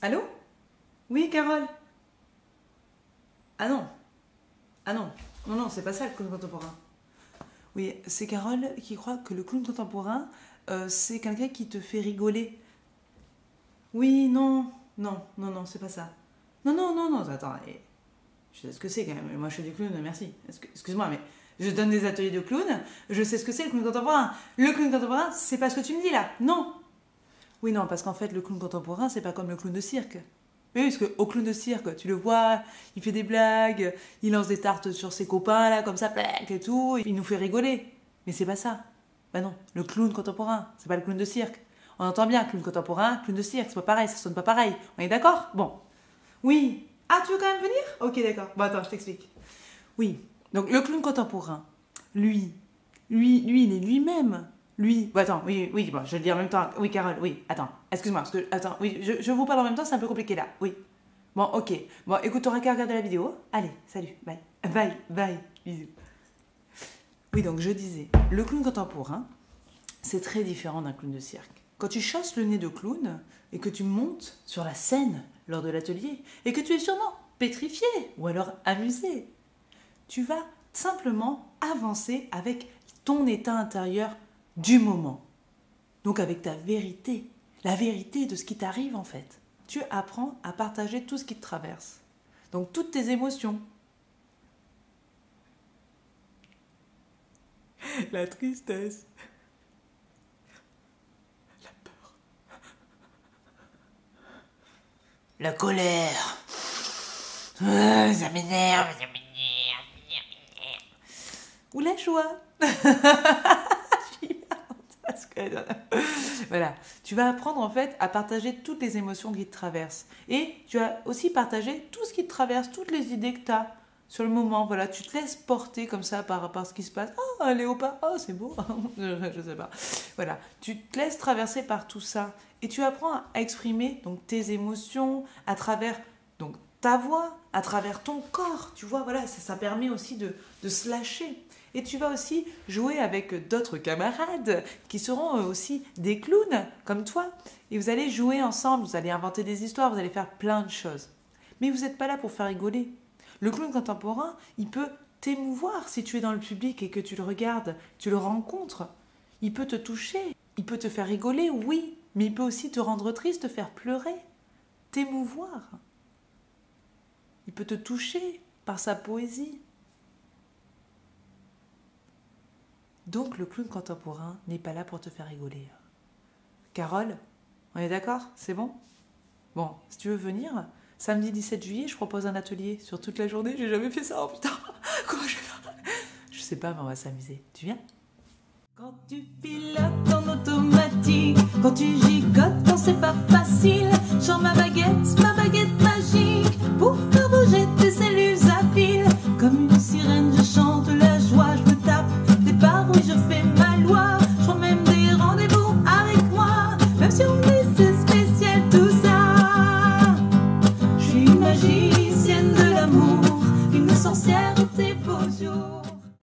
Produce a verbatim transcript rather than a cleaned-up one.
Allô? Oui, Carole? Ah non. Ah non. Non, non, c'est pas ça le clown contemporain. Oui, c'est Carole qui croit que le clown contemporain, euh, c'est quelqu'un qui te fait rigoler. Oui, non. Non, non, non, c'est pas ça. Non, non, non, non, attends. eh, Je sais ce que c'est quand même. Moi, je fais du clown, merci. Excu- Excuse-moi, mais je donne des ateliers de clown. Je sais ce que c'est le clown contemporain. Le clown contemporain, c'est pas ce que tu me dis là. Non. Oui, non, parce qu'en fait, le clown contemporain, c'est pas comme le clown de cirque. Oui, parce qu'au clown de cirque, tu le vois, il fait des blagues, il lance des tartes sur ses copains, là, comme ça, plac, et tout, il nous fait rigoler. Mais c'est pas ça. Bah non, le clown contemporain, c'est pas le clown de cirque. On entend bien, clown contemporain, clown de cirque, c'est pas pareil, ça sonne pas pareil. On est d'accord? Bon. Oui. Ah, tu veux quand même venir? Ok, d'accord. Bon, attends, je t'explique. Oui. Donc, le clown contemporain, lui, lui, lui, il est lui-même. Lui. Bon, attends, oui, oui, bon, je vais le dire en même temps. Oui, Carole, oui, attends, excuse-moi, parce que, attends, oui, je, je vous parle en même temps, c'est un peu compliqué là. Oui. Bon, ok. Bon, écoute, t'auras qu'à regarder la vidéo. Allez, salut, bye. Bye, bye, bisous. Oui, donc je disais, le clown contemporain, c'est très différent d'un clown de cirque. Quand tu chasses le nez de clown et que tu montes sur la scène lors de l'atelier et que tu es sûrement pétrifié ou alors amusé, tu vas simplement avancer avec ton état intérieur du moment. Donc avec ta vérité, la vérité de ce qui t'arrive en fait. Tu apprends à partager tout ce qui te traverse. Donc toutes tes émotions. La tristesse. La peur. La colère. Ah, ça m'énerve, ça m'énerve, ça m'énerve. Ou la joie. Je suis marrante parce que- Voilà, tu vas apprendre en fait à partager toutes les émotions qui te traversent. Et tu vas aussi partager tout ce qui te traverse, toutes les idées que tu as sur le moment. Voilà, tu te laisses porter comme ça par, par ce qui se passe. Oh, un léopard, oh, c'est beau. je, je sais pas. Voilà, tu te laisses traverser par tout ça. Et tu apprends à exprimer donc, tes émotions à travers donc, ta voix, à travers ton corps. Tu vois, voilà, ça, ça permet aussi de, de se lâcher. Et tu vas aussi jouer avec d'autres camarades qui seront aussi des clowns comme toi. Et vous allez jouer ensemble, vous allez inventer des histoires, vous allez faire plein de choses. Mais vous n'êtes pas là pour faire rigoler. Le clown contemporain, il peut t'émouvoir si tu es dans le public et que tu le regardes, tu le rencontres. Il peut te toucher, il peut te faire rigoler, oui, mais il peut aussi te rendre triste, te faire pleurer, t'émouvoir. Il peut te toucher par sa poésie. Donc le clown contemporain n'est pas là pour te faire rigoler. Carole, on est d'accord? C'est bon? Bon, si tu veux venir, samedi dix-sept juillet, je propose un atelier sur toute la journée. J'ai jamais fait ça, oh putain. Comment je vais faire? Je sais pas, mais on va s'amuser. Tu viens? Quand tu pilotes en automatique, quand tu gigotes, quand c'est pas facile, genre ma baguette, ma baguette magique, pour